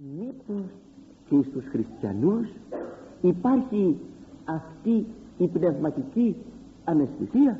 Μήπως και στους χριστιανούς υπάρχει αυτή η πνευματική αναισθησία?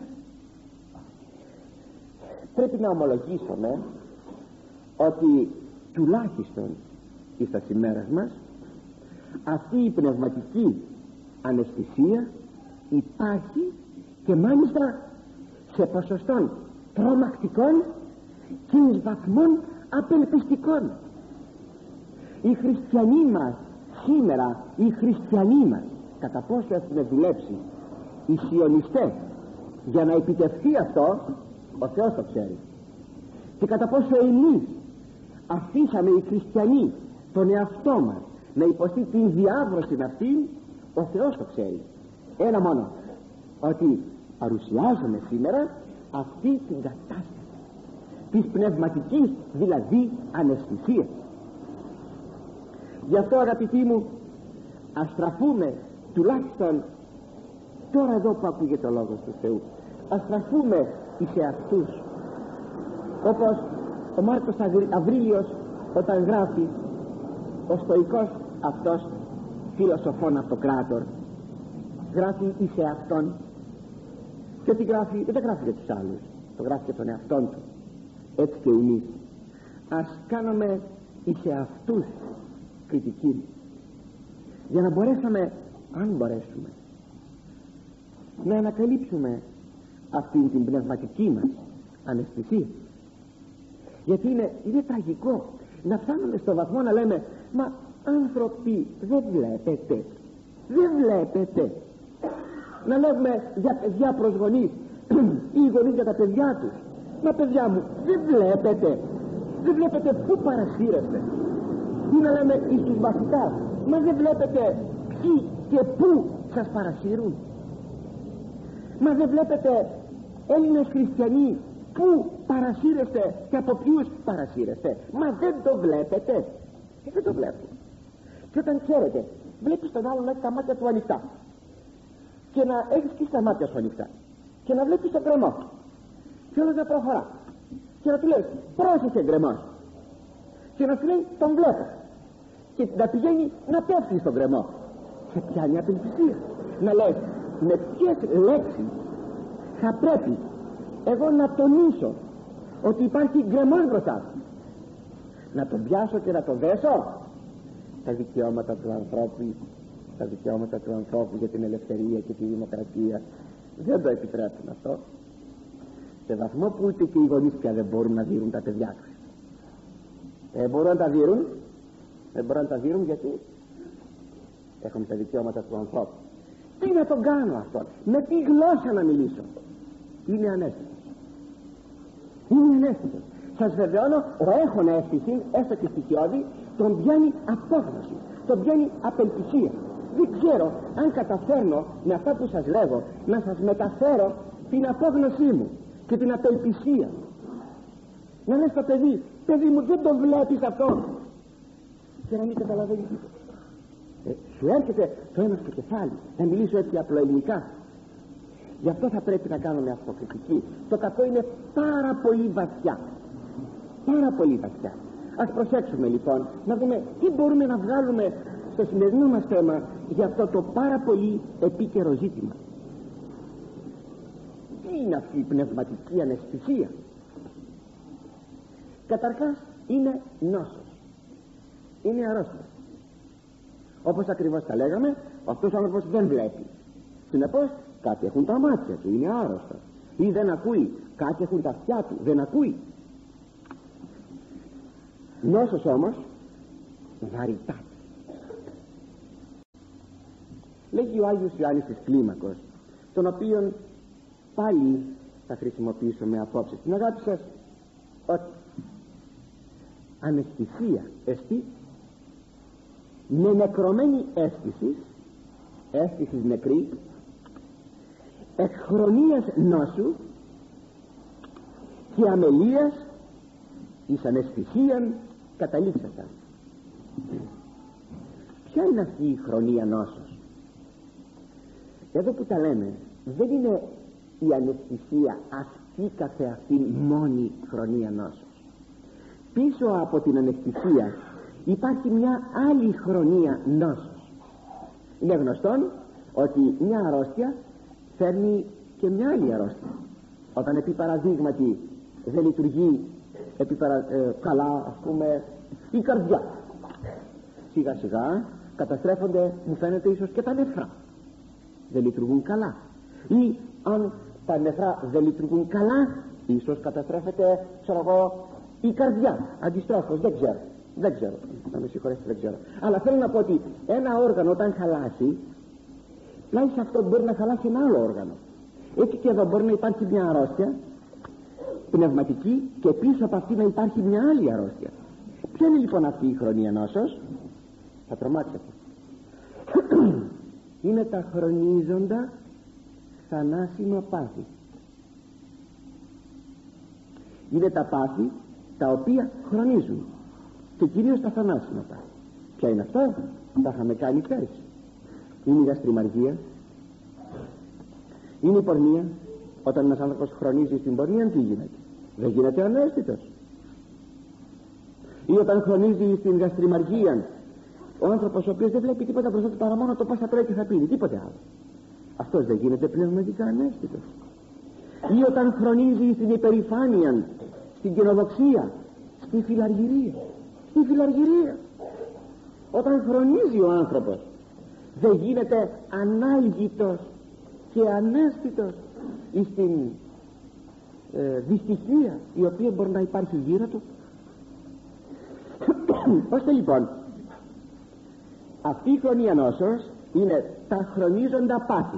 Πρέπει να ομολογήσουμε ότι τουλάχιστον στα σημέρας μας αυτή η πνευματική αναισθησία υπάρχει, και μάλιστα σε ποσοστών τρομακτικών και εις βαθμών απελπιστικών. Οι χριστιανοί μας σήμερα, οι χριστιανοί μας, κατά πόσο έχουν δουλέψει οι σιωνιστές για να επιτευχθεί αυτό, ο Θεός το ξέρει. Και κατά πόσο εμείς αφήσαμε οι χριστιανοί τον εαυτό μας να υποστεί την διάβρωση αυτή, ο Θεός το ξέρει. Ένα μόνο, ότι παρουσιάζουμε σήμερα αυτή την κατάσταση της πνευματικής δηλαδή αναισθησίας. Γι' αυτό, αγαπητοί μου, ας στραφούμε τουλάχιστον τώρα εδώ που ακούγεται ο λόγος του Θεού, ας στραφούμε σε αυτούς, όπως ο Μάρκος Αβρίλιος όταν γράφει, ο στοικός αυτός φιλοσοφών αυτοκράτορ, γράφει σε αυτόν, και ότι γράφει, δεν τα γράφει για τους άλλους, το γράφει για τον εαυτόν του. Έτσι και εμείς ας κάνουμε σε αυτούς κριτική, για να μπορέσουμε, αν μπορέσουμε, να ανακαλύψουμε αυτήν την πνευματική μας αναισθησία. Γιατί είναι τραγικό να φτάνουμε στο βαθμό να λέμε, μα άνθρωποι δεν βλέπετε, να λέμε για παιδιά προς γονείς ή γονείς για τα παιδιά τους, μα παιδιά μου, δεν βλέπετε πού παρασύρεστε, ή να λέμε εις τους μαθητάς, μα δεν βλέπετε ποιοι και πού σας παρασύρουν, μα δεν βλέπετε Έλληνες χριστιανοί πού παρασύρεστε και από ποιους παρασύρεστε, μα δεν το βλέπετε. Δεν το βλέπω. Και όταν ξέρετε, βλέπεις τον άλλον να έχει τα μάτια του ανοιχτά και να έχεις και στα μάτια σου ανοιχτά και να βλέπεις τον γκρεμό και όλος να προχωρά και να του λες πρόσεχε γκρεμός, και να σου λέει τον βλέπω, και να πηγαίνει να πέφτει στον γκρεμό, σε πιάνει απελπισία. Να λες με ποιες λέξεις θα πρέπει εγώ να τονίσω ότι υπάρχει γκρεμός μπροστά του, να τον πιάσω και να τον δέσω? Τα δικαιώματα του ανθρώπου για την ελευθερία και τη δημοκρατία δεν το επιτρέπουν αυτό, σε βαθμό που ούτε και οι γονείς πια δεν μπορούν να δίνουν τα παιδιά τους. Δεν μπορούν να τα δίνουν γιατί έχουμε τα δικαιώματα του ανθρώπου. Τι να τον κάνω αυτό, με τι γλώσσα να μιλήσω? Είναι ανέστητος. Σας βεβαιώνω, ο έχων αίσθηση, έστω και στοιχειώδη, τον πιάνει απόγνωση, τον πιάνει απελπισία. Δεν ξέρω αν καταφέρνω με αυτά που σας λέγω να σας μεταφέρω την απόγνωσή μου και την απελπισία. Να λες το παιδί μου, δεν το βλέπεις αυτό, και να μην καταλαβαίνει τίποτα. Σου έρχεται το ένα στο κεφάλι να μιλήσω έτσι απλοελληνικά. Γι' αυτό θα πρέπει να κάνουμε αυτοκριτική. Το κακό είναι πάρα πολύ βαθιά. Ας προσέξουμε λοιπόν να δούμε τι μπορούμε να βγάλουμε στο σημερινό μας θέμα για αυτό το πάρα πολύ επίκαιρο ζήτημα. Τι είναι αυτή η πνευματική αναισθησία? Καταρχάς είναι νόσος, είναι αρρώστια. Όπως ακριβώς τα λέγαμε, αυτός ο άνθρωπος δεν βλέπει, συνεπώς κάτι έχουν τα μάτια του, είναι άρρωστο, ή δεν ακούει, κάτι έχουν τα αυτιά του, δεν ακούει. Νόσος όμως βαρυτάτη. Λέγει ο Άγιος Ιωάννης της Κλίμακος, τον οποίον πάλι θα χρησιμοποιήσουμε απόψε στην αγάπη σας, ότι αναισθησία εστί με νεκρωμένη αίσθηση νεκρή, εκχρονίας νόσου και αμελίας εις αναισθησίαν καταλήξασαν. Ποια είναι αυτή η χρονία νόσος? Εδώ που τα λέμε, δεν είναι η αναισθησία αυτή καθεαυτή μόνη χρονία νόσος. Πίσω από την αναισθησία υπάρχει μια άλλη χρονία νόσος. Είναι γνωστόν ότι μια αρρώστια φέρνει και μια άλλη αρρώστια. Όταν επί παραδείγματι δεν λειτουργεί καλά, ας πούμε, η καρδιά, σιγά σιγά καταστρέφονται, μου φαίνεται, ίσως και τα νεφρά. Δεν λειτουργούν καλά. Ή αν τα νεφρά δεν λειτουργούν καλά, ίσως καταστρέφεται, ξέρω εγώ, η καρδιά. Αντιστρόφως, δεν ξέρω, να με συγχωρέσετε, δεν ξέρω. Αλλά θέλω να πω ότι ένα όργανο όταν χαλάσει, πλάι σε αυτό μπορεί να χαλάσει ένα άλλο όργανο. Έτσι και εδώ μπορεί να υπάρχει μια αρρώστια πνευματική και πίσω από αυτή να υπάρχει μια άλλη αρρώστια. Ποια είναι λοιπόν αυτή η χρονία νόσος? Θα τρομάξετε. Είναι τα χρονίζοντα θανάσιμα πάθη. Είναι τα πάθη τα οποία χρονίζουν, και κυρίως τα θανάσιμα πάθη. Ποια είναι αυτά? Τα είχαμε κάνει πέρσι. Είναι η γαστριμαργία, είναι η πορνεία. Όταν ένας άνθρωπος χρονίζει στην πορνεία, τι γίνεται? Δεν γίνεται ανέστητος. Ή όταν χρονίζει στην γαστριμαργία, ο άνθρωπος ο οποίος δεν βλέπει τίποτα μπροστά του παρά μόνο το πώς θα τρώει και θα πίνει, τίποτε άλλο, αυτός δεν γίνεται πνευματικά ανέστητος. Ή όταν χρονίζει στην υπερηφάνεια, στην κοινοδοξία, στη φιλαργυρία, όταν χρονίζει ο άνθρωπος, δεν γίνεται ανάλγητος και ανέστητος στην δυστυχία η οποία μπορεί να υπάρχει γύρω του. Ώστε λοιπόν αυτή η χρονία νόσος είναι τα χρονίζοντα πάθη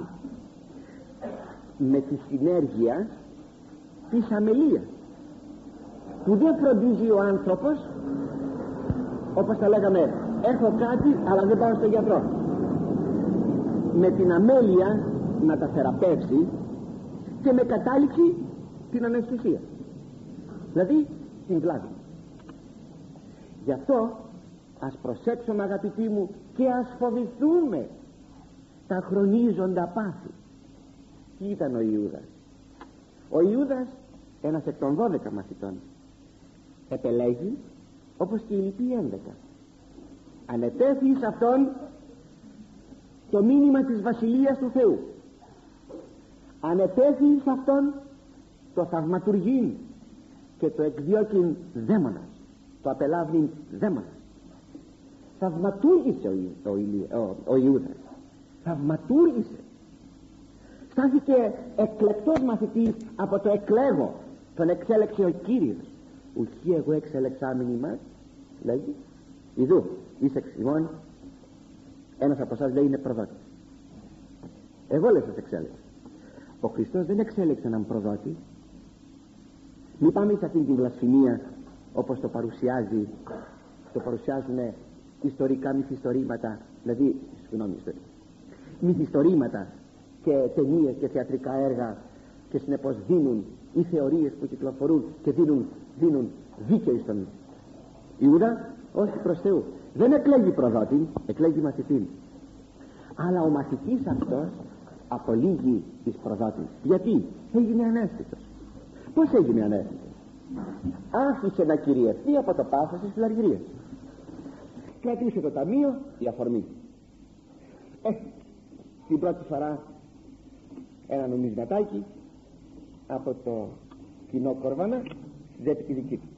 με τη συνέργεια της αμελίας, που δεν φροντίζει ο άνθρωπος, όπως τα λέγαμε, έχω κάτι αλλά δεν πάω στον γιατρό, με την αμέλεια να τα θεραπεύσει και με κατάληξη την αναισθησία, δηλαδή την βλάβη. Γι' αυτό ας προσέξουμε, αγαπητοί μου, και ας φοβηθούμε τα χρονίζοντα πάθη. Τι ήταν ο Ιούδας? Ο Ιούδας, ένας εκ των 12 μαθητών, επελέγει όπως και οι λοιποί 11. Ανετέθη σε αυτόν το μήνυμα της Βασιλείας του Θεού, ανετέθη σε αυτόν το θαυματουργήν και το εκδιώκειν δαίμονας, το απελάβνιν δαίμονας. Θαυματούργησε ο Ιούδας, θαυματούργησε. Στάθηκε εκλεκτός μαθητής από το εκλέγω, τον εξέλεξε ο Κύριος. Ουχή εγώ εξελεξάμην ημάς, λέγει, ιδού είσαι εξημών, ένας από εσάς λέει είναι προδότης. Εγώ λέει σας εξέλεξα. Ο Χριστός δεν εξέλεξε έναν προδότη. Μην πάμε σε αυτήν την βλασφημία όπως το παρουσιάζουν ιστορικά μυθιστορήματα, δηλαδή μυθιστορήματα και ταινίες και θεατρικά έργα, και συνεπώς δίνουν οι θεωρίες που κυκλοφορούν και δίνουν δίκαιο στον Ιούδα. Όχι, προς Θεού, δεν εκλέγει προδότη, εκλέγει μαθητή. Αλλά ο μαθητής αυτός απολύγει της προδότη. Γιατί? Έγινε ανέστητος. Πώς έγινε ανέστητος? Άφησε να κυριευτεί από το πάθος της φιλαργυρίας. Κρατούσε το ταμείο, η αφορμή. Την πρώτη φορά ένα νομισματάκι από το κοινό κορβάνα δέπει τη δική του.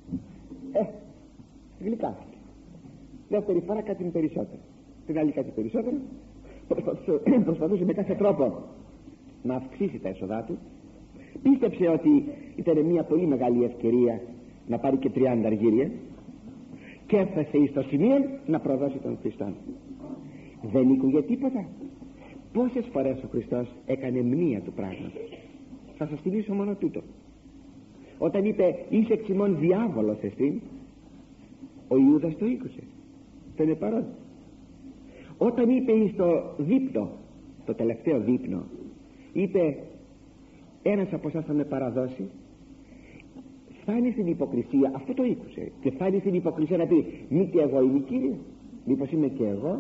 Γλυκάθηκε. Δεύτερη φορά κάτι περισσότερο, την άλλη κάτι περισσότερο. Προσπαθούσε με κάθε τρόπο να αυξήσει τα έσοδά του. Πίστεψε ότι ήταν μια πολύ μεγάλη ευκαιρία να πάρει και 30 αργύρια, και έφτασε στο σημείο να προδώσει τον Χριστό. Δεν ήκουγε τίποτα. Πόσες φορές ο Χριστός έκανε μνήα του πράγματος? Θα σας θυμίσω μόνο τούτο. Όταν είπε είσαι εξημών διάβολος εσύ, ο Ιούδας το ήκουσε, δεν είναι παρόν. Όταν είπε στο δείπνο, το τελευταίο δείπνο, είπε ένας από εσάς θα με παραδώσει, φτάνει στην υποκρισία, αυτό το ήκουσε, και φτάνει στην υποκρισία να πει μη και εγώ είμαι Κύριε, μήπως είμαι και εγώ?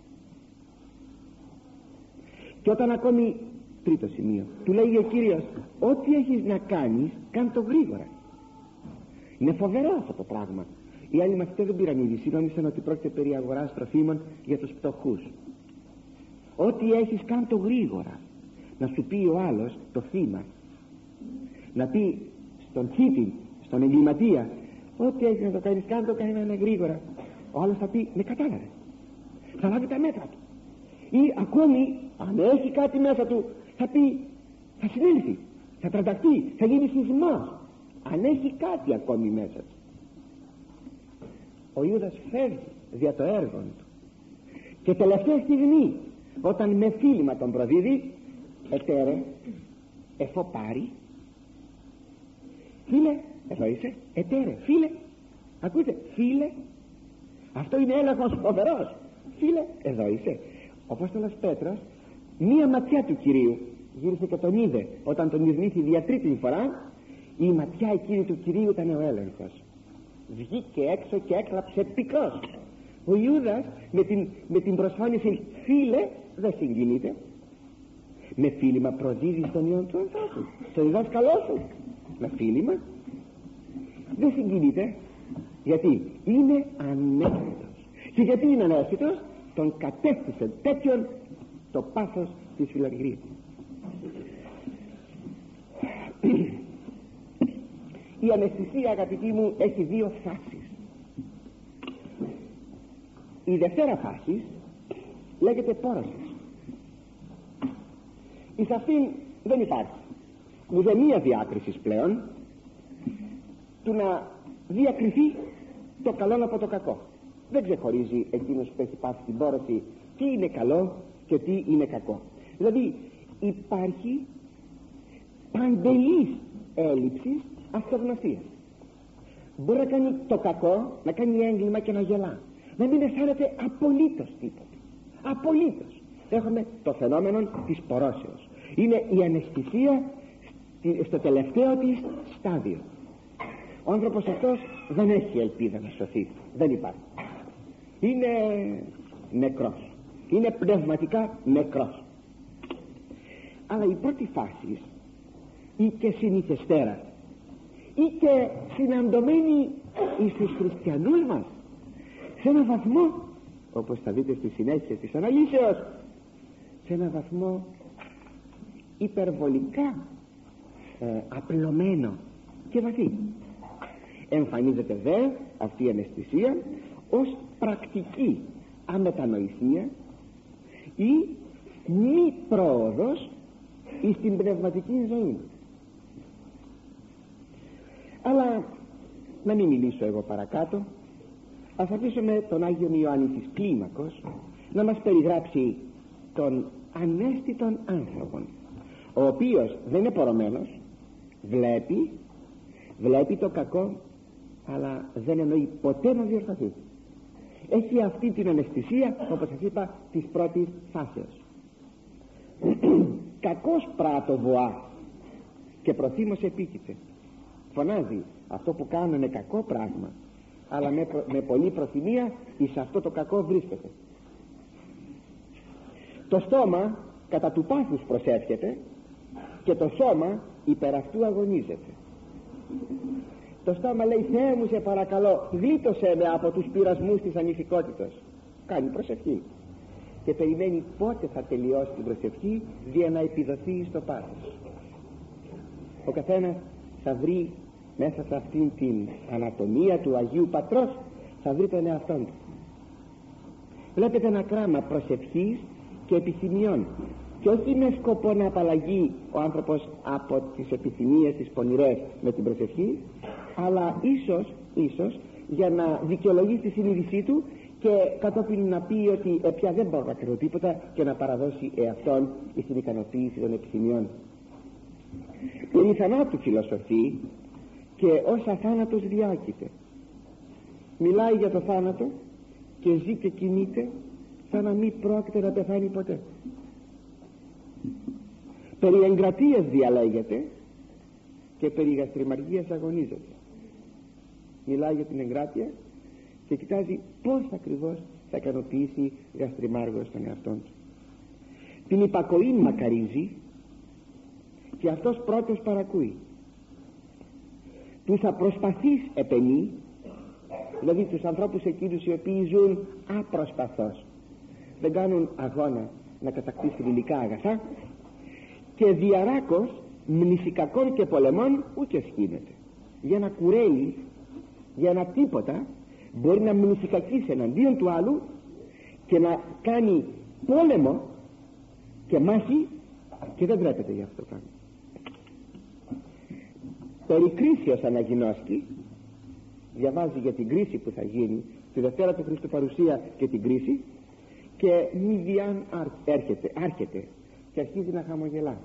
Και όταν ακόμη, τρίτο σημείο, του λέει ο Κύριος ό,τι έχεις να κάνεις κάν το γρήγορα. Είναι φοβερό αυτό το πράγμα. Οι άλλοι μαθητές δεν πήραν είδηση, νόμισαν ότι πρόκειται περί αγοράς τροφίμων για τους πτωχούς. Ό,τι έχεις κάν το γρήγορα. Να σου πει ο άλλος, το θύμα, να πει στον θήτη, στον εγκληματία, ό,τι έχεις να το κάνεις κάν το κάνει γρήγορα. Ο άλλος θα πει, με κατάλαβε, θα λάβει τα μέτρα του. Ή ακόμη αν έχει κάτι μέσα του θα πει, θα συνέλθει, θα τρανταχτεί, θα γίνει σεισμός. Αν έχει κάτι ακόμη μέσα του. Ο Ιούδας φεύγει δια το έργο του και τελευταία στιγμή, όταν με φίλημα τον προδίδει, ετέρε, εφό πάρει, φίλε, εδώ είσαι, ετέρε, φίλε, ακούτε, φίλε, αυτό είναι έλεγχος φοβερός, φίλε, εδώ είσαι. Ο Απόστολος Πέτρος μία ματιά του Κυρίου γύρισε και τον είδε όταν τον ειρνήθη δια τρίτη φορά. Η ματιά εκείνη του Κυρίου ήταν ο έλεγχος. Βγήκε έξω και έκλαψε πικρός. Ο Ιούδας με την προσφώνηση φίλε δεν συγκινείται. Με φίλημα προδίδει στον ιόν του ανθρώπου, στον διδάσκαλό σου. Με φίλημα δεν συγκινείται. Γιατί είναι ανέστητος. Και γιατί είναι ανέστητος? Τον κατέστησε τέτοιον το πάθος της φιλαργυρίας. Η αναισθησία, αγαπητοί μου, έχει δύο φάσεις. Η δευτέρα φάση λέγεται πόρωσης. Εις αυτήν δεν υπάρχει ουδέμια διάκριση πλέον του να διακριθεί το καλό από το κακό. Δεν ξεχωρίζει εκείνος που έχει πάθει την πόρωση τι είναι καλό και τι είναι κακό. Δηλαδή υπάρχει παντελής έλλειψη αυτογνωσίας. Μπορεί να κάνει το κακό, να κάνει έγκλημα και να γελά, να μην αισθάνεται απολύτως τίποτα. Απολύτως. Έχουμε το φαινόμενο της πορώσεως. Είναι η αναισθησία στο τελευταίο της στάδιο. Ο άνθρωπος αυτός δεν έχει ελπίδα να σωθεί. Δεν υπάρχει. Είναι νεκρός. Είναι πνευματικά νεκρός. Αλλά η πρώτη φάση ή και συνηθεστέρα ή και συναντωμένη εις τους χριστιανούς μας σε έναν βαθμό, όπως θα δείτε στη συνέχεια της αναλύσεως, σε έναν βαθμό υπερβολικά απλωμένο και βαθύ. Εμφανίζεται δε αυτή η αναισθησία ως πρακτική αμετανοησία ή μη πρόοδος εις την πνευματική ζωή. Αλλά να μην μιλήσω εγώ παρακάτω. Ας αφήσουμε τον Άγιον Ιωάννη της Κλίμακος να μας περιγράψει τον ανέστητον άνθρωπον, ο οποίος δεν είναι πορωμένος, βλέπει το κακό, αλλά δεν εννοεί ποτέ να διορθωθεί. Έχει αυτή την αναισθησία, όπως σας είπα, της πρώτης φάσεως. Κακός πράτο βοά και προθύμως επίκειται. Φωνάζει, αυτό που κάνω είναι κακό πράγμα, αλλά με πολλή προθυμία εις αυτό το κακό βρίσκεται. Το στόμα κατά του πάθους προσεύχεται και το σώμα υπερ αυτού αγωνίζεται. Το στόμα λέει, Θεέ μου σε παρακαλώ, γλίτωσέ με από τους πειρασμούς της ανηθικότητας. Κάνει προσευχή και περιμένει πότε θα τελειώσει την προσευχή για να επιδοθεί στο πάθος. Ο καθένας θα βρει μέσα σε αυτήν την ανατομία του Αγίου Πατρός, θα βρει τον εαυτόν του. Βλέπετε ένα κράμα προσευχής και επιθυμιών, και όχι με σκοπό να απαλλαγεί ο άνθρωπος από τις επιθυμίες τις πονηρές με την προσευχή, αλλά ίσως για να δικαιολογήσει τη συνείδησή του και κατόπιν να πει ότι πια δεν μπορώ να κάνω τίποτα και να παραδώσει εαυτόν στην ικανοποίηση των επιθυμιών. Περί θανάτου φιλοσοφεί και ως αθάνατος διάκειται. Μιλάει για το θάνατο και ζει και κινείται σαν να μην πρόκειται να πεθάνει ποτέ. Περί εγκρατείας διαλέγεται και περί γαστριμαργίας αγωνίζεται. Μιλάει για την εγκράτεια και κοιτάζει πώς ακριβώς θα ικανοποιήσει γαστριμάργος στον εαυτόν του. Την υπακοή μακαρίζει και αυτός πρώτος παρακούει. Τους απροσπαθείς επενεί Δηλαδή τους ανθρώπους εκείνους οι οποίοι ζουν απροσπαθώς, δεν κάνουν αγώνα να κατακτήσουν υλικά αγαθά, και διαράκως μνησικακών και πολεμών ούτε σχήνεται. Για ένα κουρέλι, για ένα τίποτα, μπορεί να μνησικακίσει εναντίον του άλλου και να κάνει πόλεμο και μάχη και δεν τρέπεται για αυτό το πράγμα. Περί κρίσεως αναγινώσκει, διαβάζει για την κρίση που θα γίνει τη Δευτέρα του Χριστού παρουσία και την κρίση, και μη διάν άρχεται και αρχίζει να χαμογελά.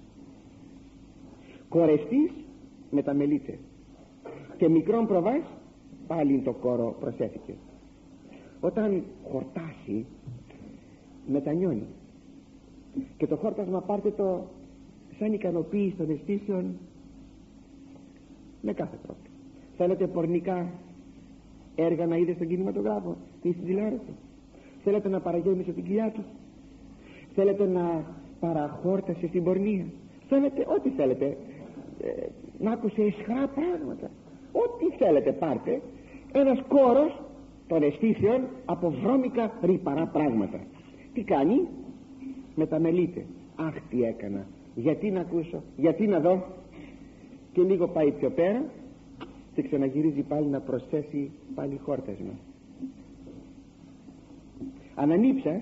Κορεστής μεταμελείται και μικρόν προβάς πάλι το κόρο προσέθηκε. Όταν χορτάσει μετανιώνει, και το χόρτασμα πάρτε το σαν ικανοποίηση των αισθήσεων με κάθε τρόπο. Θέλετε πορνικά έργα να είδε στον κινηματογράφο ή στην τηλεόραση? Θέλετε να παραγέμισε την κοιλιά του? Θέλετε να παραχόρτασε στην πορνεία? Θέλετε ό,τι θέλετε, να άκουσε ισχυρά πράγματα, ό,τι θέλετε πάρτε. Ένας κόρος των αισθήσεων από βρώμικα ρυπαρά πράγματα. Τι κάνει? Μεταμελείται. Αχ, τι έκανα, γιατί να ακούσω, γιατί να δω? Και λίγο πάει πιο πέρα και ξαναγυρίζει πάλι να προσθέσει πάλι χόρτασμα. Ανανύψας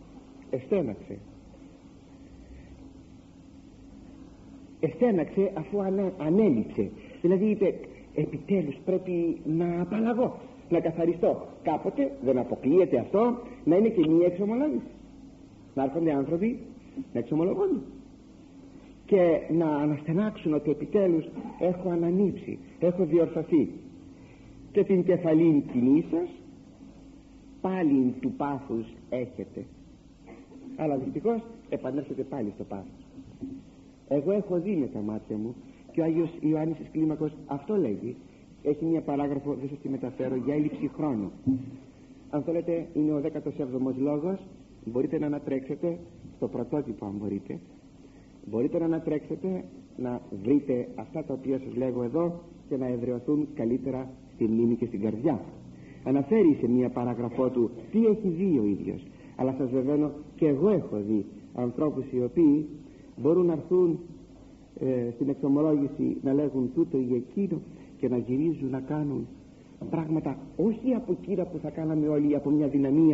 εστέναξε αφού ανέλειψε. Δηλαδή είπε, επιτέλους πρέπει να απαλλαγώ, να καθαριστώ. Κάποτε δεν αποκλείεται αυτό να είναι και μία εξομολόγηση, να έρχονται άνθρωποι να εξομολογούν και να αναστενάξουν ότι επιτέλους έχω ανανύψει, έχω διορθωθεί. Και την κεφαλήν κοινήσας πάλιν του πάθους έχετε. Αλλά δυστυχώς επανέρχεται πάλι στο πάθος. Εγώ έχω δει με τα μάτια μου, και ο Άγιος Ιωάννης της Κλίμακος αυτό λέγει. Έχει μια παράγραφο, δεν σας τη μεταφέρω, για έλλειψη χρόνου. Αν θέλετε, είναι ο 17ος λόγος. Μπορείτε να ανατρέξετε στο πρωτότυπο, αν μπορείτε. Μπορείτε να ανατρέξετε, να βρείτε αυτά τα οποία σας λέγω εδώ και να εδραιωθούν καλύτερα στη μνήμη και στην καρδιά. Αναφέρει σε μια παράγραφό του τι έχει δει ο ίδιος. Αλλά σας βεβαίνω, και εγώ έχω δει ανθρώπους οι οποίοι μπορούν να έρθουν στην εξομολόγηση να λέγουν τούτο ή εκείνο και να γυρίζουν να κάνουν πράγματα όχι από εκείνα που θα κάναμε όλοι, από μια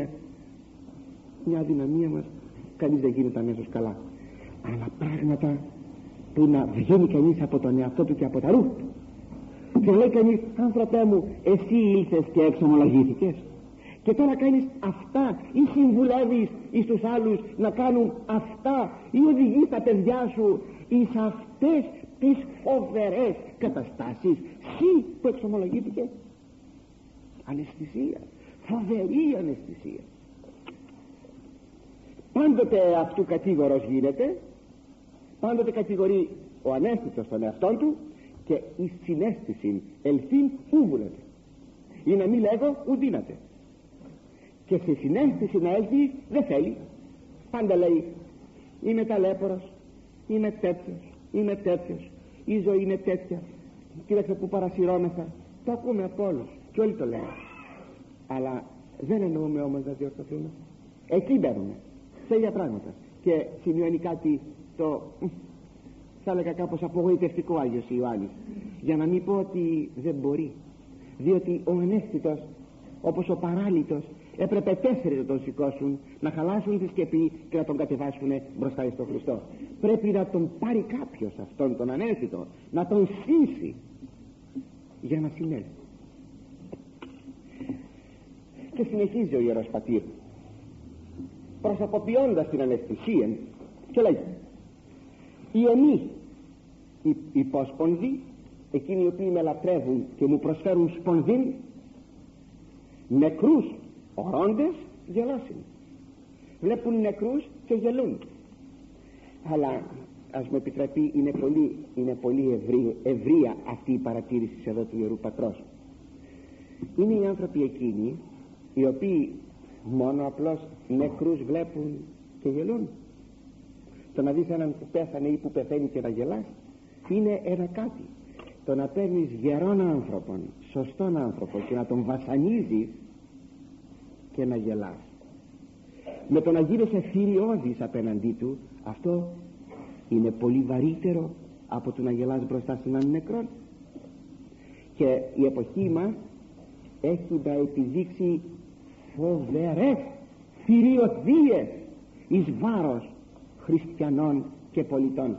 αδυναμία μας. Κανείς δεν γίνεται αμέσως καλά, αλλά πράγματα που να βγαίνει κανείς από τον εαυτό του και από τα ρούχα του και λέει κανείς, άνθρωπέ μου, εσύ ήλθες και εξομολογήθηκες και τώρα κάνεις αυτά, ή συμβουλεύεις εις τους άλλους να κάνουν αυτά, ή οδηγείς τα παιδιά σου εις αυτές τις φοβερές καταστάσεις? Συ που εξομολογήθηκες. Αναισθησία, φοβερή αναισθησία. Πάντοτε αυτού κατήγορος γίνεται, πάντοτε κατηγορεί ο ανέστητος τον εαυτόν του, και η συναίσθηση ελθύν ου βουλεται, ή να μην λέγω ου δύναται. Και σε συναίσθηση να έλθει δεν θέλει. Πάντα λέει, είμαι ταλέπορος, είμαι τέτοιος, η ζωή είναι τέτοια, κοίταξε που παρασυρώμεθα. Το ακούμε από όλους και όλοι το λένε, αλλά δεν εννοούμε όμως να διορθωθούμε. Εκεί μπαίνουμε σε ίδια πράγματα. Και σημειώνει κάτι το θα έλεγα κάπως απογοητευτικό Άγιος Ιωάννης, για να μην πω ότι δεν μπορεί, διότι ο ανέστητος, όπως ο παράλυτος, έπρεπε 4 να τον σηκώσουν, να χαλάσουν τη σκεπή και να τον κατεβάσουν μπροστά στον Χριστό. Πρέπει να τον πάρει κάποιος αυτόν τον ανέστητο, να τον σύσει για να συνέλθει. Και συνεχίζει ο Ιερός Πατήρ προσωποποιώντας την αναισθησία και λέει, οι εμείς οι υπόσπονδοι, εκείνοι οι οποίοι με λατρεύουν και μου προσφέρουν σπονδύν, νεκρούς ορώντες γελάσουν. Βλέπουν νεκρούς και γελούν. Αλλά ας μου επιτρέπει, είναι πολύ ευρεία αυτή η παρατήρηση εδώ του Ιερού Πατρός. Είναι οι άνθρωποι εκείνοι οι οποίοι μόνο απλώς νεκρούς βλέπουν και γελούν. Το να δεις έναν που πέθανε ή που πεθαίνει και να γελάς είναι ένα κάτι. Το να παίρνεις γερών άνθρωπων, σωστόν άνθρωπο και να τον βασανίζεις και να γελάς. Με το να γίνεσαι θηριώδης απέναντί του, αυτό είναι πολύ βαρύτερο από το να γελάς μπροστά σε έναν νεκρό. Και η εποχή μας έχει να επιδείξει φοβερές θηριωδίες εις βάρος χριστιανών και πολιτών,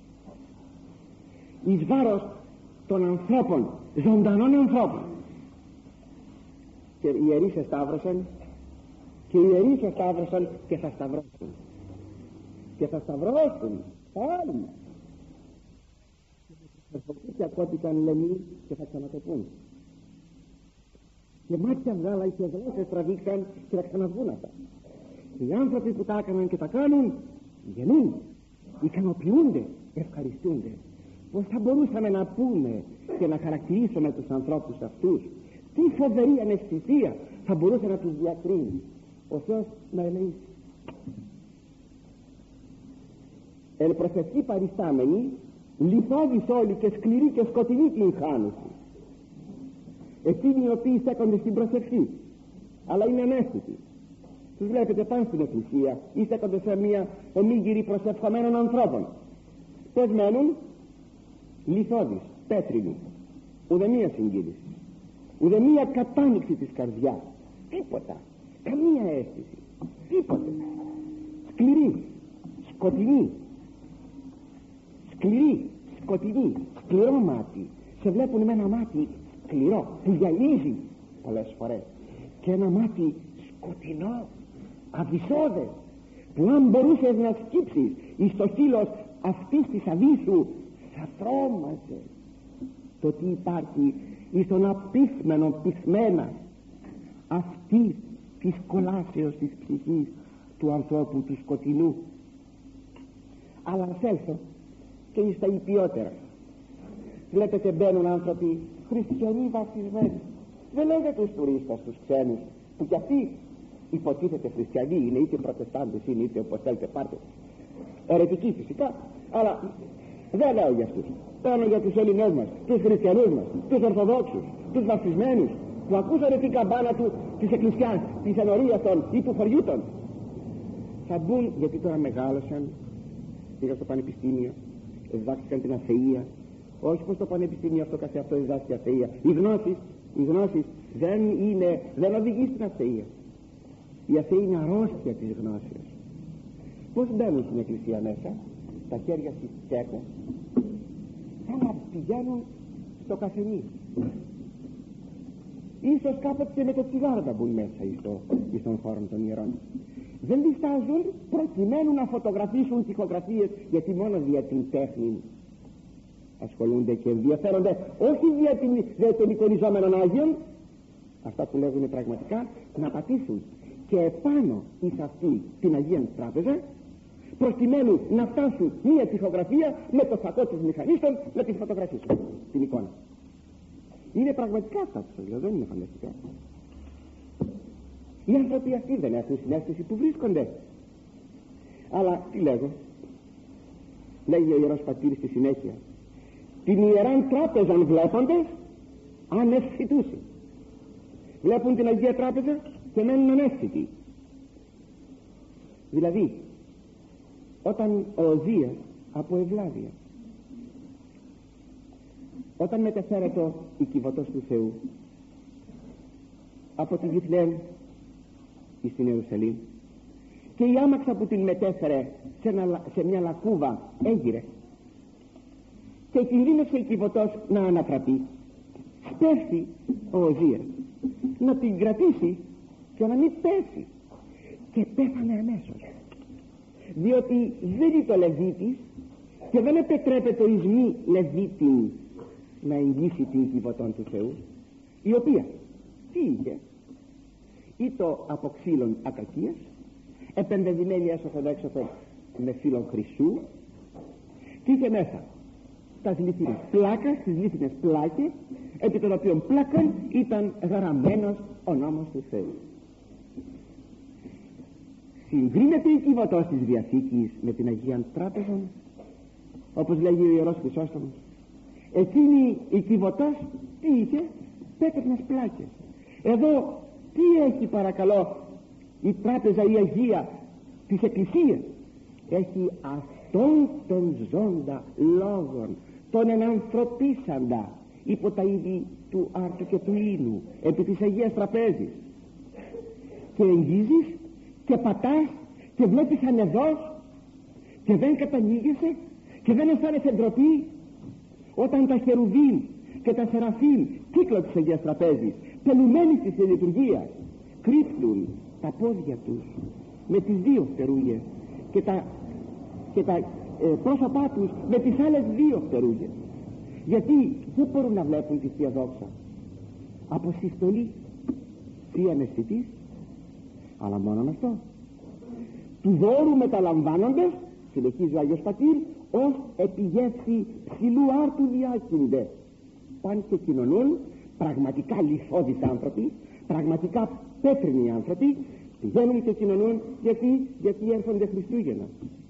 εις βάρος των ανθρώπων, ζωντανών ανθρώπων. Και οι ιερείς εσταύρωσαν και οι ιερείς εσταύρωσαν και θα σταυρώσουν και θα σταυρώσουν πάλι και ακόπηκαν λεμοί και θα ξανατοπούν και μάτια βγάλα και γλώσσες τραβήξαν και θα ξαναβγούν αυτά. Οι άνθρωποι που τα έκαναν και τα κάνουν γεννούν, ικανοποιούνται, ευχαριστούνται. Πως θα μπορούσαμε να πούμε και να χαρακτηρίσουμε τους ανθρώπους αυτούς, τι φοβερή αναισθησία θα μπορούσε να τους διακρίνει. Ο Θεός να λέει εν προσευχή παριστάμενοι λιθώδεις όλοι και σκληροί και σκοτεινοί την χάνουση. Εκείνοι οι οποίοι στέκονται στην προσευχή αλλά είναι ανέστητοι, τους βλέπετε πάνε στην εκκλησία ή στέκονται σε μια ομίγυρη προσευχομένων ανθρώπων. Πως μένουν? Λιθώδεις, πέτρινοι, ουδέμια συγκίνηση, ουδέμια κατάνοιξη της καρδιάς, τίποτα, καμία αίσθηση, τίποτε. Σκληροί, σκοτεινοί, σκληροί, σκοτεινοί, σκληρό μάτι. Σε βλέπουν με ένα μάτι σκληρό που γυαλίζει πολλές φορές και ένα μάτι σκοτεινό, αβυσσώδες, που αν μπορούσες να σκύψεις εις το χείλος αυτής της αβύσσου θα τρόμαζε το τι υπάρχει εις τον απίθμενο πυθμένα αυτής της κολάσεως της ψυχής του ανθρώπου του σκοτεινού. Αλλά ας έλθω και εις τα υπιότερα. Βλέπετε μπαίνουν άνθρωποι χριστιανοί βαφτισμένοι, δεν λέγεται τους τουρίστας, τους ξένους, που κι αυτοί υποτίθεται χριστιανοί είναι, είτε προτεστάντες είναι, είτε όπως θέλετε πάρτε, αιρετικοί φυσικά, αλλά δεν λέω για αυτούς. Παίρνω για τους Ελληνές μας, τους χριστιανούς μας, τους Ορθοδόξους, τους βαφτισμένους που ακούσανε την καμπάνα της εκκλησιάς, της ενορίας των ή του χωριού των. Θα μπουν, γιατί τώρα μεγάλωσαν, πήγαν στο πανεπιστήμιο, διδάχθηκαν την αθεία. Όχι πως το πανεπιστήμιο αυτό καθεαυτό διδάσκει αθεία. Η γνώση δεν οδηγεί στην αθεία. Η αθεία είναι αρρώστια της γνώσεως. Πως μπαίνουν στην εκκλησία μέσα, τα χέρια στις τσέπες, σαν να πηγαίνουν στο καφενείο. Ίσως κάποτε και με το τσιγάρο θα μπουν μέσα εις των χώρων των ιερών. Δεν διστάζουν προκειμένου να φωτογραφίσουν τοιχογραφίες, γιατί μόνο δια την τέχνη ασχολούνται και ενδιαφέρονται, όχι δια των εικονιζόμενων Άγιων, αυτά που λέγουν πραγματικά, να πατήσουν και επάνω εις αυτή την Αγία Τράπεζα, προκειμένου να φτάσουν μία τοιχογραφία με το φακό της μηχανίστων να την φωτογραφίσουν την εικόνα. Είναι πραγματικά αυτά που σας λέω, δεν είναι φανταστικά. Οι άνθρωποι αυτοί δεν έχουν συνέστηση που βρίσκονται. Αλλά τι λέγω, λέγει ο Ιερός Πατήρης στη συνέχεια, την Ιεράν Τράπεζαν βλέποντες αναισθητούσι. Βλέπουν την Αγία Τράπεζα και μένουν αναίσθητοι. Δηλαδή όταν ο Οδείας από ευλάβεια, όταν μεταφέρεται η κυβωτός του Θεού από τη Βιθλεέμ στην Ιερουσαλήμ και η άμαξα που την μετέφερε σε μια λακκούβα έγειρε και κινδύνευσε η κυβωτός να ανατραπεί, σπέφτει ο Οδείας να την κρατήσει και να μην πέσει, και πέθανε αμέσως, διότι δεν είναι το Λεβίτης και δεν επιτρέπεται εις μη Λεβίτην να εγγύσει την κυβωτών του Θεού, η οποία τι είχε, ή το από ξύλων ακακίας, επενδεδημένη έσωθεν έξωθεν με φύλλον χρυσού, και είχε μέσα τα λίθινες πλάκας, τις λίθινες πλάκες, επί των οποίων πλάκων ήταν γραμμένος ο νόμος του Θεού. Συγκρίνεται η κυβωτός της Διαθήκης με την Αγία Τράπεζα, όπως λέγει ο Ιερός Χρυσόστομος. Εκείνη η κυβωτός τι είχε, πέτρινες πλάκες. Εδώ τι έχει παρακαλώ η τράπεζα η Αγία της Εκκλησίας? Έχει αυτόν τον ζώντα λόγον, τον ενανθρωπίσαντα υπό τα είδη του άρτου και του ίνου επί της Αγίας Τραπέζης. Και εγγίζεις και πατάς και βλέπεις ανεδώς και δεν κατανοίγεσαι και δεν αισθάνεσαι ντροπή όταν τα χερουβίμ και τα σεραφείμ κύκλο της Αγίας Τραπέζης τελουμένοι στη λειτουργία κρύπτουν τα πόδια τους με τις δύο φτερούγες και τα πρόσωπά τους με τις άλλες δύο φτερούγες, γιατί δεν μπορούν να βλέπουν τη Θεία Δόξα από συστολή Θεία Αναισθητής, αλλά μόνον αυτό του δώρου μεταλαμβάνοντες, συνεχίζει ο Άγιος Πατήρ, ως επιγεύση ψηλού άρτου διάκυνται. Πάνε και κοινωνούν πραγματικά λιθώδεις άνθρωποι, πραγματικά πέτρινοι άνθρωποι, πηγαίνουν και κοινωνούν. Γιατί έρχονται Χριστούγεννα.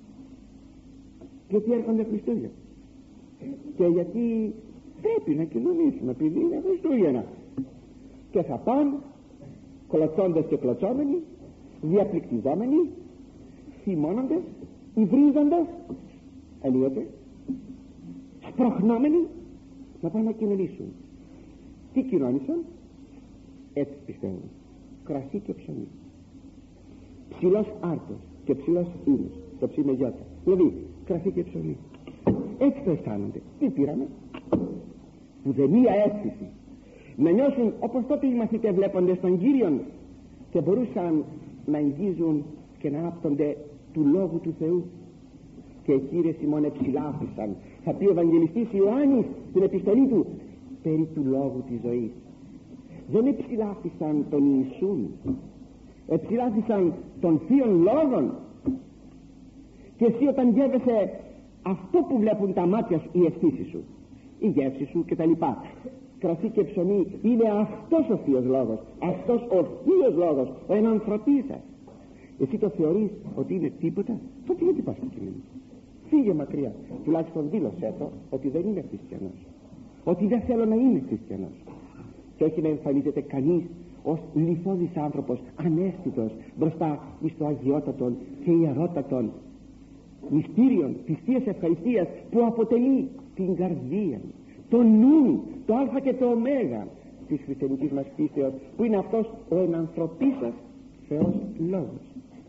Γιατί έρχονται Χριστούγεννα και γιατί πρέπει να κοινωνήσουμε επειδή είναι Χριστούγεννα. Και θα πάνε κλωτσώντες και κλωτσόμενοι, διαπληκτιζόμενοι, θυμώνοντες, υβρίζοντες, ενίοτε σπροχνόμενοι να πάνε να κοινωνήσουν. Τι κοινώνησαν? Έτσι πιστεύουν, κρασί και ψωμί, ψηλός άρτος και ψηλός ίνος, το ψήμε γιώτα, δηλαδή κρασί και ψωμί. Έτσι το αισθάνονται. Τι πήραμε? Ουδενία αίσθηση να νιώσουν όπως τότε οι μαθητές βλέποντες των Κύριων και μπορούσαν να εγγίζουν και να άπτονται του Λόγου του Θεού. Και οι Κύριοι Σιμών εψηλάφισαν, θα πει ο Ευαγγελιστής Ιωάννης στην επιστολή του, περί του Λόγου της ζωής. Δεν εψηλάφισαν τον Ιησούν, εψηλάφισαν των Θείων Λόγων. Και εσύ όταν γεύεσαι αυτό που βλέπουν τα μάτια σου, η αισθήση σου, η γεύση σου κτλ, κρασί και ψωμί, είναι αυτός ο Θείος Λόγος, αυτός ο Θείος Λόγος, ο ενανθρωπής σας. Εσύ το θεωρείς ότι είναι τίποτα? Τότε γιατί πας στο κείμενο? Φύγε μακριά, τουλάχιστον δήλωσέ το ότι δεν είμαι χριστιανός, ότι δεν θέλω να είμαι χριστιανός, και όχι να εμφανίζεται κανείς ως λιθώδης άνθρωπος, ανέστητος μπροστά στο αγιότατον και ιερότατον μυστήριον της Θείας Ευχαριστίας που αποτελεί την καρδία, το νου, το α και το ω της χριστιανικής μας πίστεως, που είναι αυτός ο ενανθρωπής σας Θεός Λόγος.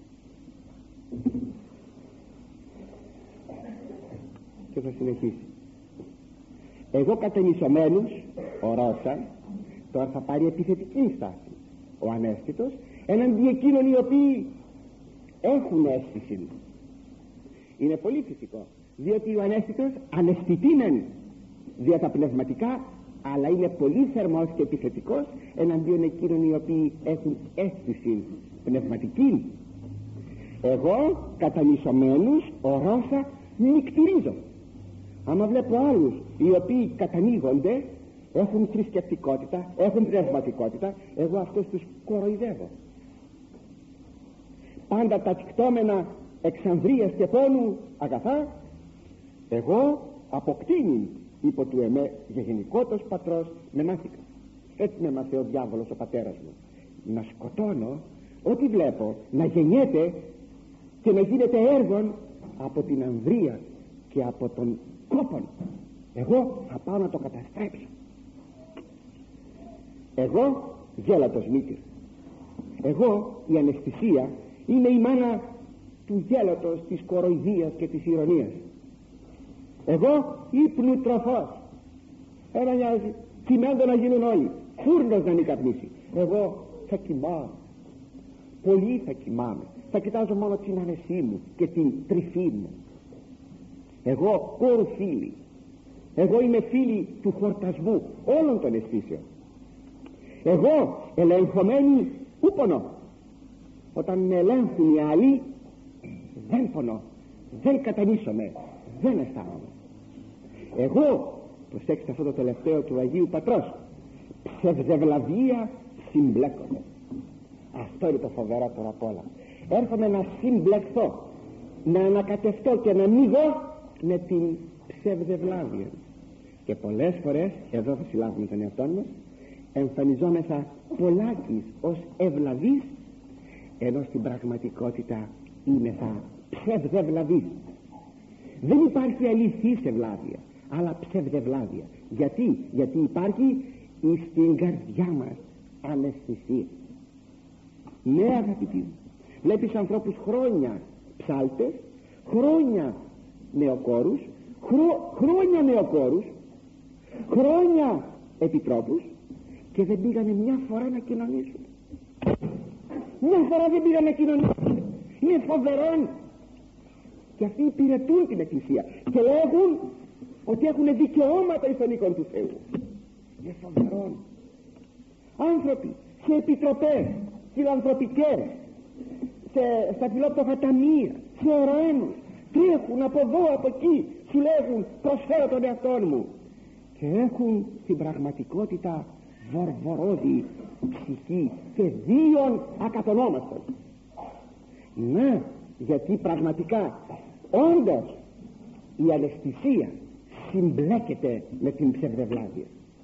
Και θα συνεχίσει. Εγώ κατενισωμένους, ο Ρώσα, τώρα θα πάρει επιθετική στάση ο ανέστητος έναντι εκείνων οι οποίοι έχουν αίσθηση. Είναι πολύ φυσικό, διότι ο ανέστητος αναισθητήμεν δια τα πνευματικά, αλλά είναι πολύ θερμός και επιθετικός εναντίον εκείνων οι οποίοι έχουν αίσθηση πνευματική. Εγώ κατανισωμένους, ο Ρώσα, νικτηρίζω. Άμα βλέπω άλλους οι οποίοι κατανοίγονται, έχουν θρησκευτικότητα, έχουν πνευματικότητα, εγώ αυτούς τους κοροϊδεύω. Πάντα τα τικτόμενα εξανδρίας και πόνου αγαθά, εγώ αποκτήνει υπό του εμέ γενικότος πατρός με μάθηκα. Έτσι με μάθε ο διάβολος ο πατέρας μου, να σκοτώνω ό,τι βλέπω να γεννιέται και να γίνεται έργον από την ανδρεία και από τον κόπον. Εγώ θα πάω να το καταστρέψω. Εγώ γέλατος μύτης, εγώ η αναισθησία είναι η μάνα του γέλατος, της κοροϊδίας και της ηρωνίας. Εγώ ύπνου τροφός, ένα νοιάζει, κοιμέντο να γίνουν όλοι, φούρνος να μην καπνίσει. Εγώ θα κοιμάω, πολύ θα κοιμάμαι, θα κοιτάζω μόνο την άνεσή μου και την τρυφή μου. Εγώ κορουφίλη, εγώ είμαι φίλη του χορτασμού όλων των αισθήσεων. Εγώ ελεγχομένη ου πονώ. Όταν με ελέγχουν οι άλλοι δεν πονώ, δεν κατανήσωμαι, δεν αισθάνομαι. Εγώ, προσέξτε αυτό το τελευταίο του Αγίου Πατρός, ψευδευλαβία συμπλέκομαι. Αυτό είναι το φοβερότερο απ' όλα. Έρχομαι να συμπλεκθώ, να ανακατευτώ και να μίγω με την ψευδευλάβεια. Και πολλές φορές, εδώ θα συλλάβουμε τον εαυτό μας, εμφανιζόμεθα πολλάκις ως ευλαβείς, ενώ στην πραγματικότητα είμεθα ψευδευλαβείς. Δεν υπάρχει αληθής ευλάβεια, αλλά ψευδευλάβεια. Γιατί υπάρχει στην καρδιά μας αναισθησία. Ναι, αγαπητοί μου, βλέπεις ανθρώπους χρόνια ψάλτες, χρόνια νεοκόρους, χρόνια επιτρόπους, και δεν πήγανε μια φορά να κοινωνήσουν. Μια φορά δεν πήγανε να κοινωνήσουν. Είναι φοβερόν. Και αυτοί υπηρετούν την Εκκλησία και λέγουν ότι έχουν δικαιώματα εις τον οίκον του Θεού. Είναι φοβερόν. Άνθρωποι σε επιτροπές φιλανθρωπικές, στα φιλόπτωχα ταμεία, σε ορανούς, τρέχουν από εδώ από εκεί, σου λέγουν προσφέρω τον εαυτό μου, και έχουν στην πραγματικότητα βορβορόδη ψυχή και βίων ακατονόμαστον. Ναι, γιατί πραγματικά όντως η αναισθησία συμπλέκεται με την ψευδευλάβεια.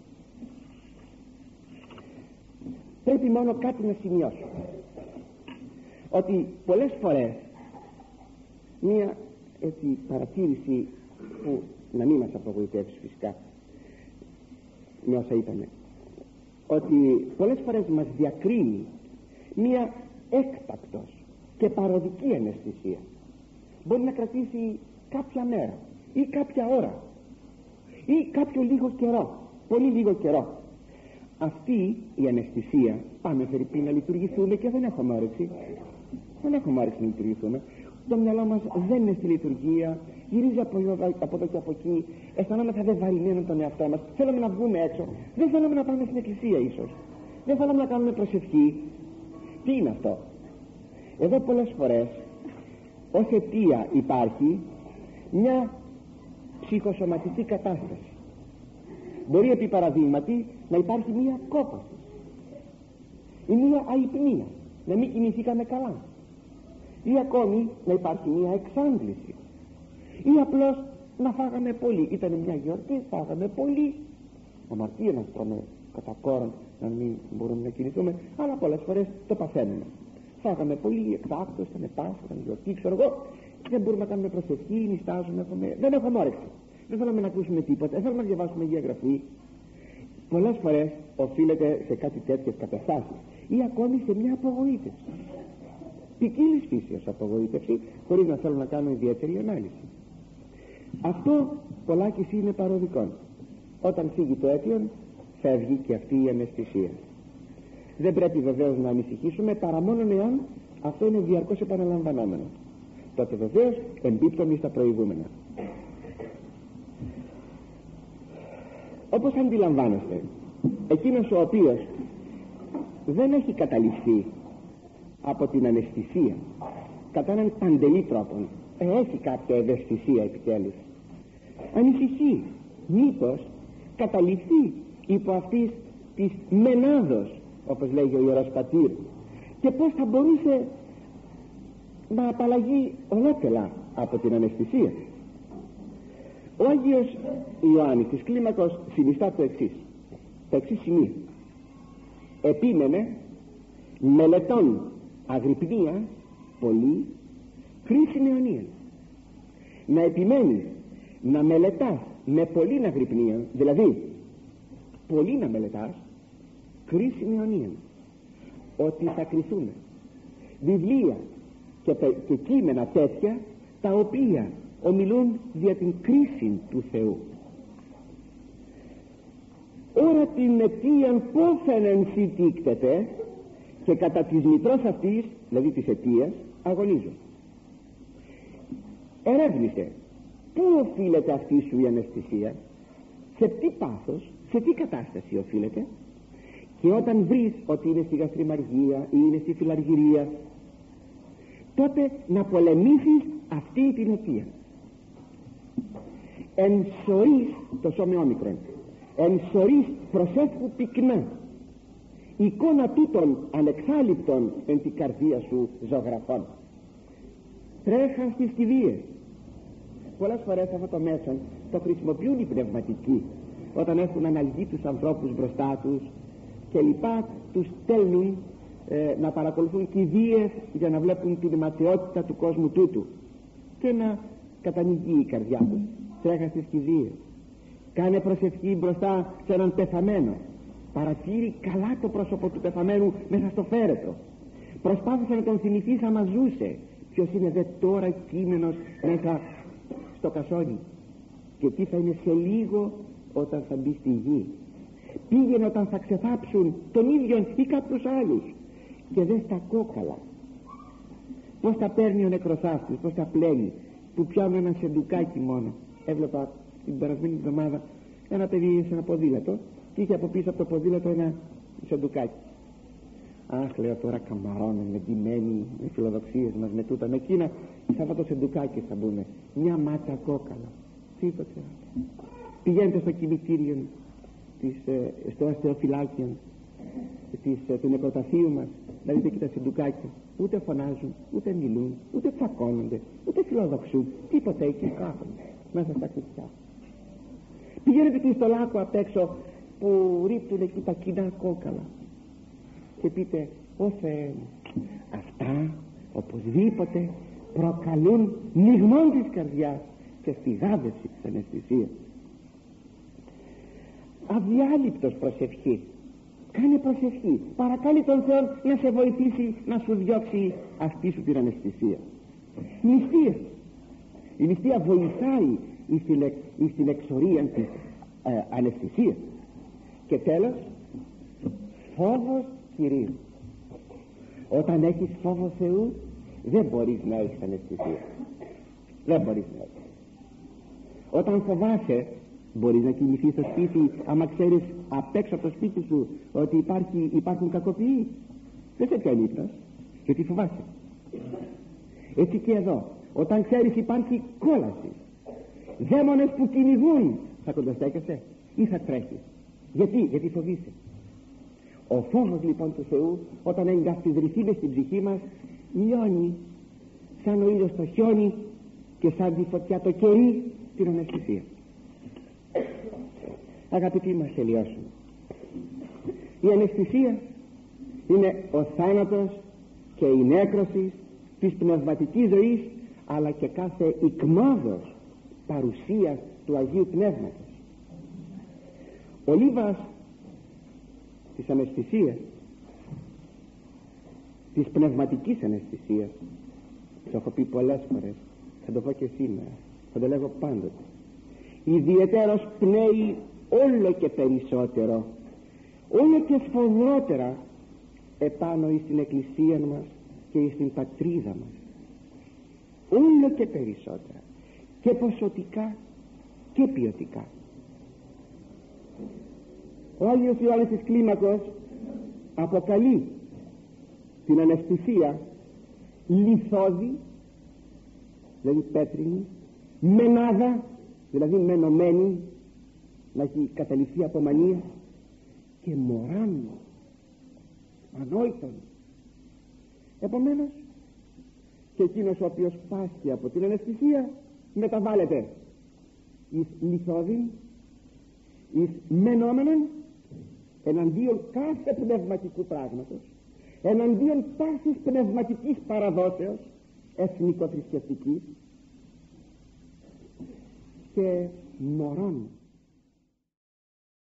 Πρέπει μόνο κάτι να σημειώσω, ότι πολλές φορές μία έτσι παρατήρηση που να μην μας απογοητεύσει φυσικά με όσα είπαμε, ότι πολλές φορές μας διακρίνει μία έκτακτος και παροδική αναισθησία. Μπορεί να κρατήσει κάποια μέρα ή κάποια ώρα ή κάποιο λίγο καιρό, πολύ λίγο καιρό. Αυτή η αναισθησία, πάμε φερειπή να λειτουργηθούμε και δεν έχουμε όρεξη να λειτουργηθούμε. Το μυαλό μας δεν είναι στη λειτουργία, γυρίζει από εδώ και από εκεί, αισθανόμαστε βεβαρημένοι τον εαυτό μας, θέλουμε να βγούμε έξω, δεν θέλουμε να πάμε στην εκκλησία ίσως, δεν θέλουμε να κάνουμε προσευχή. Τι είναι αυτό? Εδώ πολλές φορές ως αιτία υπάρχει μια ψυχοσωματική κατάσταση. Μπορεί επί παραδείγματι να υπάρχει μια κόπωση ή μια αϊπνία, να μην κοιμηθήκαμε καλά, ή ακόμη να υπάρχει μια εξάντληση, ή απλώς να φάγαμε πολύ. Ήταν μια γιορτή, φάγαμε πολύ, αμαρτία να τρώμε κατά κόρον, να μην μπορούμε να κινηθούμε, αλλά πολλές φορές το παθαίνουμε. Φάγαμε πολύ, εκτάκτως, ήταν Πάσχα, ήταν γιορτή, ξέρω εγώ, δεν μπορούμε να κάνουμε προσευχή, νηστάζουμε, δεν έχουμε όρεξη, δεν θέλουμε να ακούσουμε τίποτα, δεν θέλουμε να διαβάσουμε Αγία Γραφή. Πολλές φορές οφείλεται σε κάτι τέτοιες καταστάσεις, ή ακόμη σε μια απογοήτευση, ποικίλης φύσεως απογοήτευση, χωρίς να θέλω να κάνω ιδιαίτερη ανάλυση. Αυτό πολλάκις είναι παροδικό. Όταν φύγει το αίτιον, φεύγει και αυτή η αναισθησία. Δεν πρέπει βεβαίως να ανησυχήσουμε, παρά μόνο εάν αυτό είναι διαρκώς επαναλαμβανόμενο. Τότε βεβαίως εμπίπτουμε στα προηγούμενα. Όπως αντιλαμβάνεστε, εκείνος ο οποίος δεν έχει καταληφθεί από την αναισθησία κατά έναν παντελή τρόπο, έχει κάποια ευαισθησία επιτέλους, ανησυχεί μήπως καταληφθεί υπό αυτής της μενάδος, όπως λέγει ο Ιερός Πατήρ, και πως θα μπορούσε να απαλλαγεί ολόκληρα από την αναισθησία. Ο Άγιος Ιωάννης της Κλίμακος συνιστά το εξής σημείο: επίμενε μελετών αγρυπνία πολύ χρήσιμη αιωνία. Να επιμένεις να μελετάς με πολύ αγρυπνία, δηλαδή πολύ να μελετάς, κρίσιμη αιωνία, ότι θα κριθούν βιβλία και κείμενα τέτοια τα οποία ομιλούν δια την κρίση του Θεού. Ωρα την αιτίαν πόθεν ενσυτίκτεται, και κατά της μητρός αυτής, δηλαδή της αιτίας, αγωνίζω. Ερεύνησε πού οφείλεται αυτή σου η αναισθησία, σε τι πάθος, σε τι κατάσταση οφείλεται, και όταν βρεις ότι είναι στη γαστριμαργία ή είναι στη φιλαργυρία, τότε να πολεμήσεις αυτή την αιτία. Εν σωρείς, το σωμιόμικρον, εν σωρείς προσεύχου πυκνά, εικόνα τούτων ανεξάλειπτων εν την καρδία σου ζωγραφών. Τρέχα στις κηδείες. Πολλές φορές αυτό το μέσο το χρησιμοποιούν οι πνευματικοί όταν έχουν αναλγεί τους ανθρώπους μπροστά τους και λοιπά, τους στέλνουν να παρακολουθούν κηδείες για να βλέπουν την ματαιότητα του κόσμου τούτου και να κατανοηγεί η καρδιά τους. Τρέχα στις κηδείες, κάνε προσευχή μπροστά σε έναν πεθαμένο, παρατήρει καλά το πρόσωπο του πεθαμένου μέσα στο φέρετρο, προσπάθησε να τον θυμηθείς άμα ζούσε, ποιος είναι δε τώρα κείμενος μέσα στο κασόνι και τι θα είναι σε λίγο όταν θα μπει στη γη. Πήγαινε όταν θα ξεθάψουν τον ίδιον ή κάποιους άλλους και δε στα κόκαλα πως τα παίρνει ο νεκροθάφτης, πως τα πλένει, που πιάνουν ένα σεντουκάκι μόνο. Έβλεπα την περασμένη εβδομάδα ένα παιδί σε ένα ποδήλατο και είχε από πίσω από το ποδήλατο ένα σεντουκάκι. Αχ, λέω τώρα καμαρώνουμε ντυμένοι με φιλοδοξίες μας, με τούτα με εκείνα, σαν το σεντουκάκι θα μπουν, μια μάτσα κόκαλα, τίποτε άλλο. Πηγαίνετε στο κημητήριο στο αστεοφυλάκιο του νεκροταφείου μας, να δείτε και τα σεντουκάκια, ούτε φωνάζουν, ούτε μιλούν, ούτε τσακώνονται, ούτε φιλοδοξούν, τίποτα, εκεί κάθονται μέσα στα κουτιά. Πηγαίνετε και στο λάκκο απ' έξω που ρίπτουν εκεί τα κοινά κόκαλα και πείτε, ω Θεέ μου, αυτά οπωσδήποτε προκαλούν μειγμόν της καρδιάς και στιγάδευση της αναισθησίας. Αδιάλειπτος προσευχή, κάνε προσευχή, παρακάλει τον Θεό να σε βοηθήσει να σου διώξει αυτή σου την αναισθησία. Νηστεία, η νηστεία βοηθάει στην εξορία της αναισθησίας. Και τέλος, φόβος Κυρίου. Όταν έχεις φόβο Θεού δεν μπορείς να έχεις αναισθησία, δεν μπορείς να έχεις. Όταν φοβάσαι μπορείς να κοιμηθείς στο σπίτι άμα ξέρεις απ' έξω από το σπίτι σου ότι υπάρχουν κακοποιοί? Δεν σε πιάνει ύπνος, γιατί φοβάσαι. Έτσι και εδώ, όταν ξέρεις υπάρχει κόλαση, δαίμονες που κυνηγούν, θα κοντοστέκεσαι ή θα τρέχεις? Γιατί φοβείσαι. Ο φόβος λοιπόν του Θεού, όταν εγκαθιδρυθεί μες στην ψυχή μας, λιώνει σαν ο ήλιος το χιόνι και σαν τη φωτιά το κερί την αναισθησία. Αγαπητοί μας, τελειώσουμε. Η αναισθησία είναι ο θάνατος και η νέκρωση της πνευματικής ζωής, αλλά και κάθε ικμόδος παρουσίας του Αγίου Πνεύματος. Ο λίβας της αναισθησίας, της πνευματικής αναισθησίας, το έχω πει πολλές φορές, θα το πω και σήμερα, θα το λέγω πάντοτε, ιδιαιτέρως πνέει όλο και περισσότερο, όλο και σφοδρότερα επάνω εις την εκκλησία μας και εις την πατρίδα μας, όλο και περισσότερα, και ποσοτικά και ποιοτικά. Ο Άγιος Ιωάννης της Κλίμακος αποκαλεί την αναισθησία λιθόδη, δηλαδή πέτρινη, μενάδα, δηλαδή μενωμένη, να έχει καταληφθεί από μανία, και μωράν, ανόητον. Επομένως και εκείνος ο οποίος πάσχει από την αναισθησία μεταβάλλεται εις λιθόδη, εις μενόμενον, εναντίον κάθε πνευματικού πράγματος, εναντίον πάσης πνευματικής παραδόσεως εθνικοθρησκευτικής, και μωρών